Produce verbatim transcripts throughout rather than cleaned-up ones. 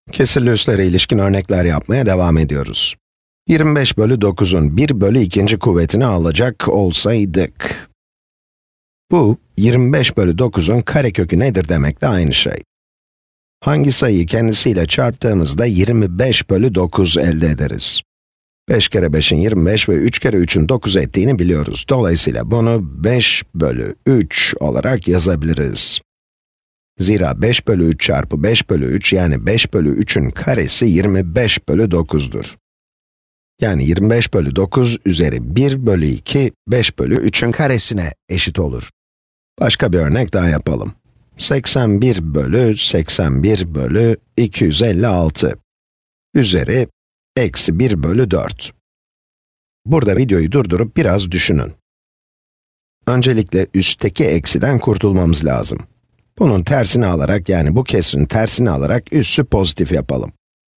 Kesirli üslere ilişkin örnekler yapmaya devam ediyoruz. yirmi beş bölü dokuzun bir bölü ikinci kuvvetini alacak olsaydık. Bu, yirmi beş bölü dokuzun karekökü nedir demekle aynı şey. Hangi sayıyı kendisiyle çarptığımızda yirmi beş bölü dokuz elde ederiz. beş kere beşin yirmi beş ve üç kere üçün dokuz ettiğini biliyoruz. Dolayısıyla bunu beş bölü üç olarak yazabiliriz. Zira beş bölü üç çarpı beş bölü üç, yani beş bölü üçün karesi yirmi beş bölü dokuzdur. Yani yirmi beş bölü dokuz üzeri bir bölü iki, beş bölü üçün karesine eşit olur. Başka bir örnek daha yapalım. seksen bir bölü seksen bir bölü iki yüz elli altı üzeri eksi bir bölü dört. Burada videoyu durdurup biraz düşünün. Öncelikle üstteki eksiden kurtulmamız lazım. Bunun tersini alarak, yani bu kesrin tersini alarak üssü pozitif yapalım.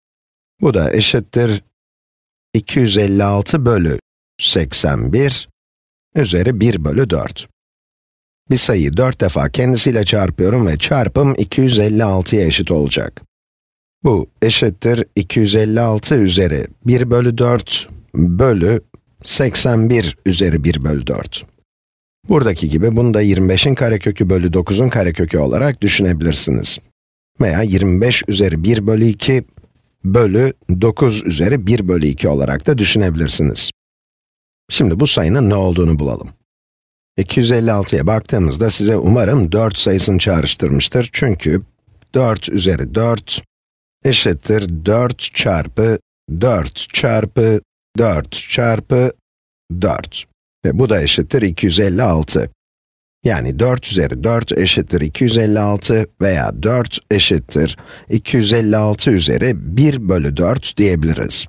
Bu da eşittir iki yüz elli altı bölü seksen bir üzeri bir bölü dört. Bir sayıyı dört defa kendisiyle çarpıyorum ve çarpım iki yüz elli altıya eşit olacak. Bu eşittir iki yüz elli altı üzeri bir bölü dört bölü seksen bir üzeri bir bölü dört. Buradaki gibi bunu da yirmi beşin karekökü bölü dokuzun karekökü olarak düşünebilirsiniz. Veya yirmi beş üzeri bir bölü iki bölü dokuz üzeri bir bölü iki olarak da düşünebilirsiniz. Şimdi bu sayının ne olduğunu bulalım. iki yüz elli altıya baktığımızda size umarım dört sayısını çağrıştırmıştır. Çünkü dört üzeri dört eşittir dört çarpı dört çarpı dört çarpı dört. Ve bu da eşittir iki yüz elli altı. Yani dört üzeri dört eşittir iki yüz elli altı veya dört eşittir iki yüz elli altı üzeri bir bölü dört diyebiliriz.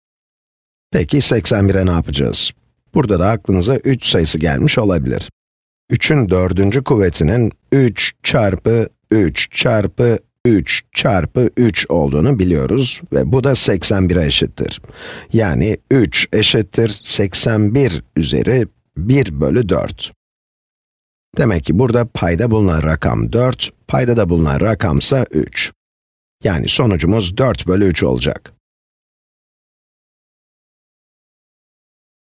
Peki seksen bire ne yapacağız? Burada da aklınıza üç sayısı gelmiş olabilir. üçün dördüncü kuvvetinin üç çarpı üç çarpı üç çarpı üç olduğunu biliyoruz ve bu da seksen bire eşittir. Yani üç eşittir seksen bir üzeri bir bölü dört. Demek ki burada payda bulunan rakam dört, paydada bulunan rakamsa üç. Yani sonucumuz dört bölü üç olacak.